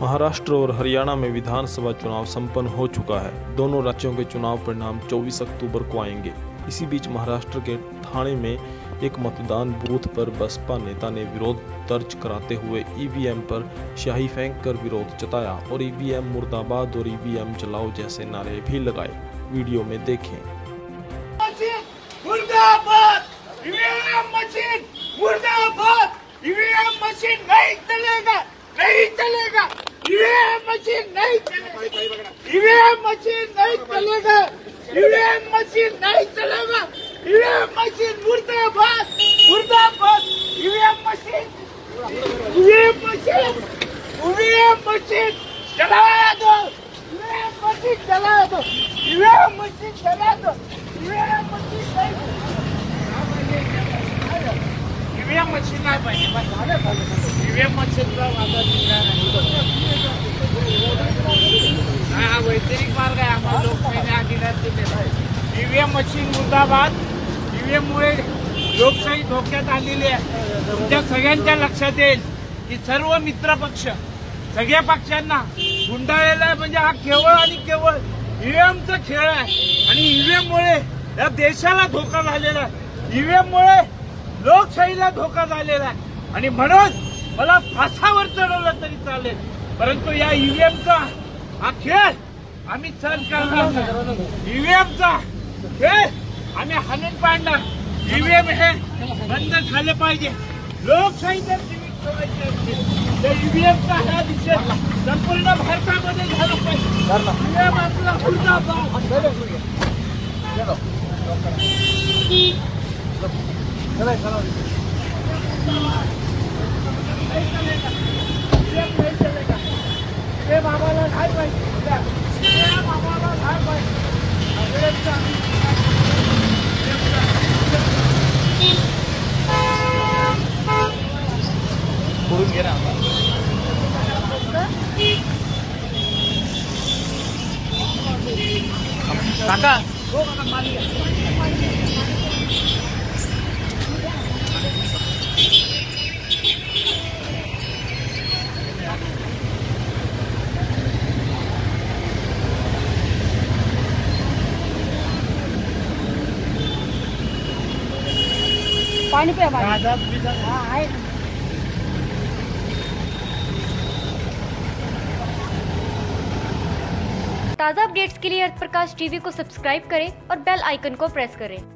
महाराष्ट्र और हरियाणा में विधानसभा चुनाव संपन्न हो चुका है। दोनों राज्यों के चुनाव परिणाम 24 अक्टूबर को आएंगे। इसी बीच महाराष्ट्र के ठाणे में एक मतदान बूथ पर बसपा नेता ने विरोध दर्ज कराते हुए ईवीएम पर स्याही फेंककर विरोध जताया और ईवीएम मुर्दाबाद और ईवीएम जलाओ जैसे नारे भी लगाए। वीडियो में देखें। मुर्दाबाद, ईवीएम मशीन मुर्दाबाद, ईवीएम मशीन नहीं चलेगा, नहीं चलेगा, ईवीएम मशीन नहीं चलेगा, ईवीएम मशीन नहीं चलेगा, ईवीएम मशीन नहीं चलेगा, ईवीएम मशीन मुर्दाबाद, मुर्दाबाद, EVM machine, EVM machine, EVM machine चला दो, ईवीएम मशीन चला दो, ईवीएम मशीन चला दो, ईवीएम मशीन नहीं, ईवीएम मशीन नाही पाहिजे, ईवीएम मशीनचा वादा हा वैचारिक मार्ग आहे आम्हाला लोकशाहीने अधिकार दिलेला आहे। ईवीएम मशीन मुर्दाबाद, ईवीएम मुळे लोकशाही धोक्यात आलेली आहे। तुमच्या सगळ्यांच्या लक्षात येईल की सर्व मित्र पक्ष सगळ्या पक्षांना गुंडाळलेला आहे, म्हणजे हा केवळ आणि केवळ ईवीएमचा खेळ आहे आणि ईवीएम मुळे या देशाला धोका झालेला आहे, ईवीएम मुळे लोकशाहीला धोका झालेला आहे आणि म्हणून मला फासावर चढवलं तरी चालेल, परंतु या ईव्हीएमचा हा खेळ आम्ही सहन करणार नाही। ईव्हीएमचा खेळ आम्ही हाणून पाडणार। ईव्हीएम हे बंद झाले पाहिजे। लोकशाही जर जीवित ठेवायची असेल तर ईव्हीएमचा हा दिशेत संपूर्ण भारतामध्ये झाला पाहिजे। ईव्हीएम आपला मुर्दाबाद। ये बाबाला नाही पाहिजे, ये बाबाला नाही पाहिजे। करून घे ना काका। पानी पे है। ताज़ा अपडेट्स के लिए अर्थ प्रकाश टीवी को सब्सक्राइब करें और बेल आइकन को प्रेस करें।